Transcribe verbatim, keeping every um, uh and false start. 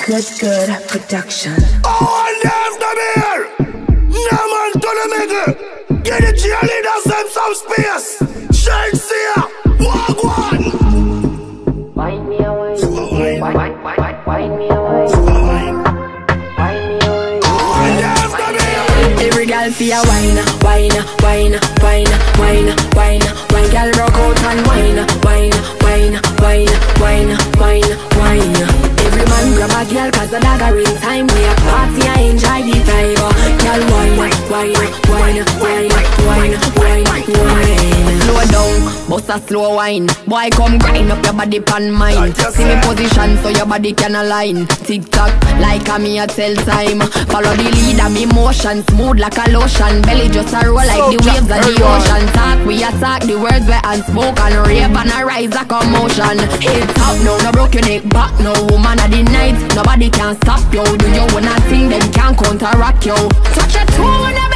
Good, good production. Oh, and there's the beer. No man to the middle. Get the cheerleaders them some space. Shakespeare, walk one. Find me a way. Find, find, find, find me a way. Find me a way. Oh, and there's the beer. Every girl feel wine, wine, wine, wine, wine, wine, wine. Girl rock out and wine, wine, wine, wine, wine, wine, wine. Every man grab a girl 'cause the dagger in time. We a party, I enjoy the vibe. Girl wine, wine, wine, wine, wine, wine, wine. Slow down, bust a slow wine. Boy come grind up your body pan mine. See me position so your body can align. Tick tock like a me a tell time. Follow the lead of me motion, smooth like a lotion. Belly just a roll like the waves of the ocean. Talk we attack the words we unspoken. Rave and a rise a commotion. Head top now, no broke your neck back no. Woman of the night, nobody can stop you. Do you wanna think them can counteract you? Touch your toe when